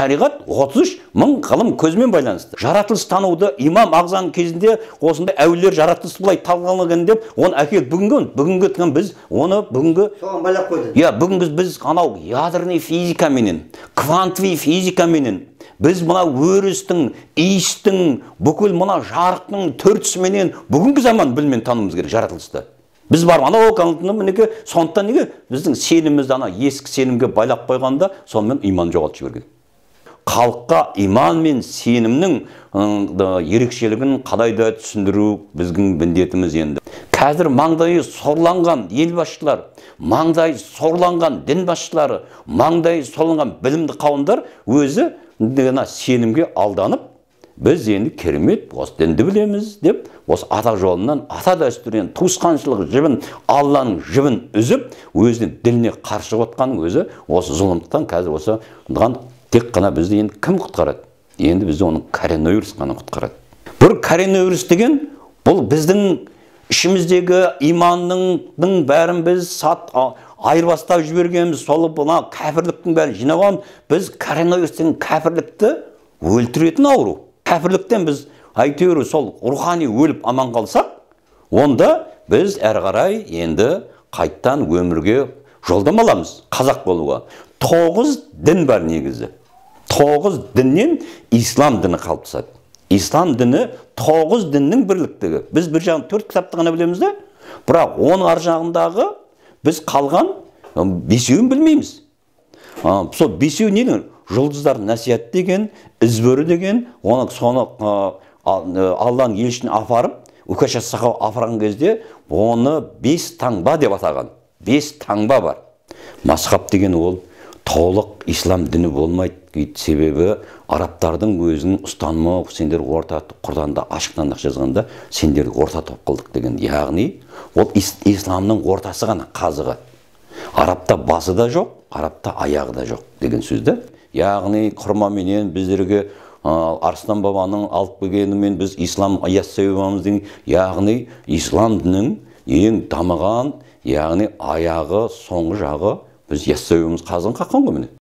шариғат 33 мың ғылым көзімен байланысты. Жаратылыс тануды имам Ағзаның кезінде осындай әулиелер жаратылыс былай талқыланған деп, оны әкеліп бүгінгі біз оны бүгінгі соған байлап қойды. Иә, бүгінгі біз анау ядерный физикаменен, квантовый физикаменен, біз мына өрістің, иістің, бүкіл мына жарықтың төртісіменен бүгінгі заман білмен тануымыз керек жаратылысты. Біз бар анау қанытыны мінеке, сондықтан неге біздің сенімімізді ана ескі сенімге байлап қойғанда, сонымен иман жоғалтып жіберген. Халыққа иман мен сенімнің ерекшелігін қалайда түсіндіру біздің міндетіміз енді. Қазір маңдайы сорланған ел басшылар, маңдайы сорланған дін басшылары, маңдайы сорланған білімді қауымдар өзі сенімге алданып, біз енді керемет осы дінді білеміз деп, осы ата жолынан, ата дәстүрінен туысқаншылық жібін, Алланың жібін үзіп, өзінің дініне қарсы отқанның өзі осы зұлымдықтан қазір осы тек қана бізді енді кім құтқарады? Енді бізді оның коронавирус қана құтқарады. Бір коронавирус деген бұл біздің ішіміздегі иманның бәрін біз айырбастап жібергенбіз, сол бұна кәпірліктің бәрін жинаған, біз коронавирустың кәпірлікті өлтіретін ауру. Кәпірліктен біз әйтеуір сол рухани өліп аман қалсақ, онда біз әрі қарай енді қайттан өмірге жолдам аламыз, қазақ болуға. 9 дін бар негізі. 9 діннен ислам діні қалыптасады. Ислам діні 9 діннің бірліктігі. Біз бір жағын 4 кітапты ғана білеміз де, бірақ оның ар жағындағы біз қалған 5-еуін білмейміз. Сол 5-еуі ненің? Жұлдыздар насият деген, ізбөрі деген, соны Алланың елшісіне апарып, үкәш сақау апарған кезде, оны 5 таңба деп атаған. 5 таңба бар. Масхаб деген ол толық ислам діні болмайды. Себебі арабтардың өзінің ұстанымы, сендер орта Құранда ашықтан жазғанда, сендер орта топ қылдық деген. Яғни, ол исламның ортасы ғана қазығы. Арапта басы да жоқ, арапта аяғы да жоқ деген сөзді. Яғни, құрмаменен біздерге Арыстан бабаның алып келгенімен біз ислам яссауамыз деген, яғни ислам дінінің ең дамыған, яғни аяғы, соңғы жағы біз яссауамыз қазын қаққан ғой міне.